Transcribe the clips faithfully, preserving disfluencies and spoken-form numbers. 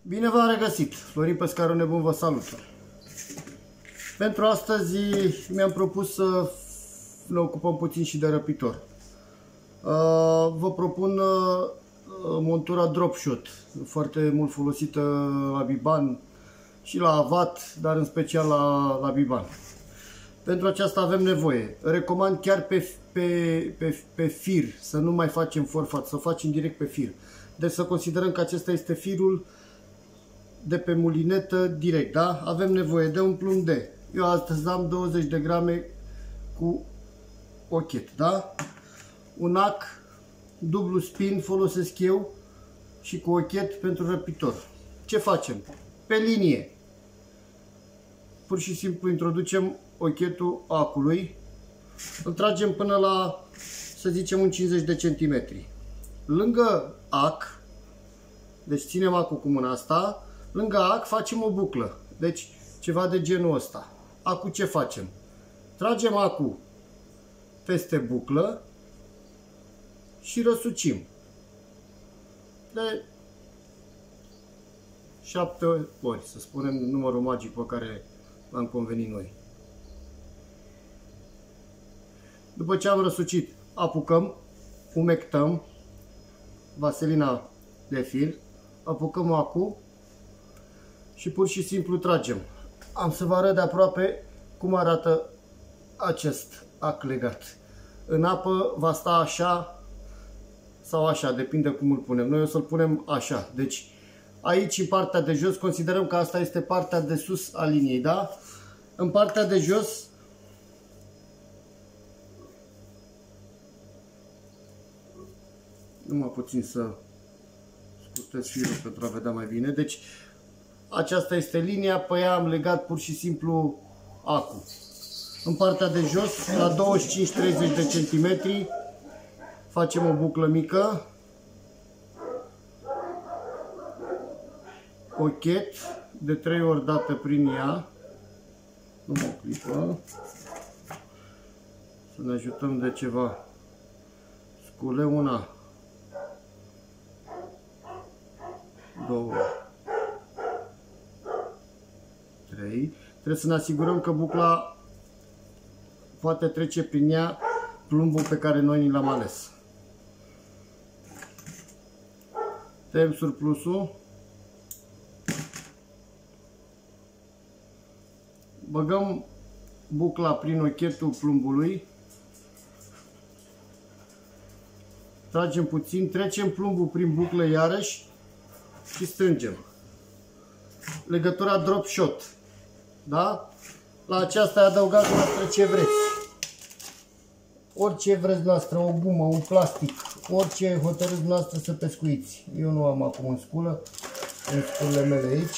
Bine v-am regăsit! Florin Pescarul Nebun vă salută! Pentru astăzi mi-am propus să ne ocupăm puțin și de răpitor. Vă propun montura drop shot, foarte mult folosită la biban și la avat, dar în special la, la biban. Pentru aceasta avem nevoie. Recomand chiar pe, pe, pe, pe fir, să nu mai facem forfat, să facem direct pe fir. Deci să considerăm că acesta este firul de pe mulinetă direct, da? Avem nevoie de un plumb de, eu astăzi am douăzeci de grame cu ochet, da? Un ac, dublu spin folosesc eu și cu ochet pentru răpitor. Ce facem? Pe linie. Pur și simplu introducem ochetul acului, îl tragem până la, să zicem, un cincizeci de centimetri. Lângă ac, deci ținem acul cu mâna asta, lângă ac facem o buclă, deci ceva de genul ăsta. Acul ce facem? Tragem acul peste buclă și răsucim de șapte ori, să spunem numărul magic pe care l-am convenit noi. După ce am răsucit, apucăm, umectăm vaselina de fir, apucăm acul și pur și simplu tragem. Am să vă arăt de aproape cum arată acest ac legat. În apă va sta așa sau așa, depinde cum îl punem. Noi o să-l punem așa. Deci aici, în partea de jos, considerăm că asta este partea de sus a liniei, da? În partea de jos numai puțin să scurtez firul pentru a vedea mai bine. Deci aceasta este linia, pe ea am legat pur și simplu acul. În partea de jos, la douăzeci și cinci treizeci de centimetri, facem o buclă mică, ochet de trei ori dată prin ea, numai o clipă, să ne ajutăm de ceva scule, una, două, trei. Trebuie să ne asigurăm că bucla poate trece prin ea plumbul pe care noi ni l-am ales. Tăiem surplusul, băgăm bucla prin ochetul plumbului, tragem puțin, trecem plumbul prin buclă iarăși și strângem. Legătura drop shot, da? La aceasta adăugați noastră ce vreți. Orice vreți noastră, o gumă, un plastic, orice hotărâți noastră să pescuiți. Eu nu am acum în sculă, în sculele mele aici.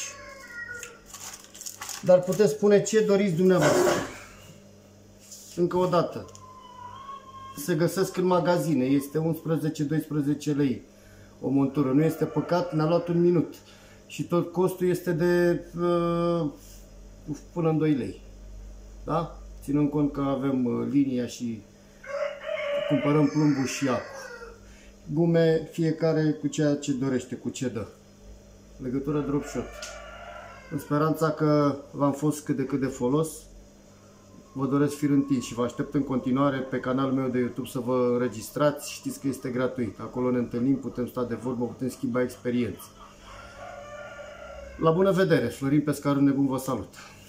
Dar puteți spune ce doriți dumneavoastră. Încă o dată. Se găsesc în magazine, este unsprezece doisprezece lei o montură. Nu este păcat, ne-a luat un minut. Și tot costul este de uh, până în doi lei. Da? Ținând cont că avem uh, linia și cumpărăm plumbul și acul. Gume, fiecare cu ceea ce dorește, cu ce dă. Legătură drop shot. În speranța că v-am fost cât de cât de folos, vă doresc fir întins și vă aștept în continuare pe canalul meu de YouTube să vă înregistrați. Știți că este gratuit. Acolo ne întâlnim, putem sta de vorbă, putem schimba experiențe. La bună vedere! Florin Pescarul Nebun vă salută!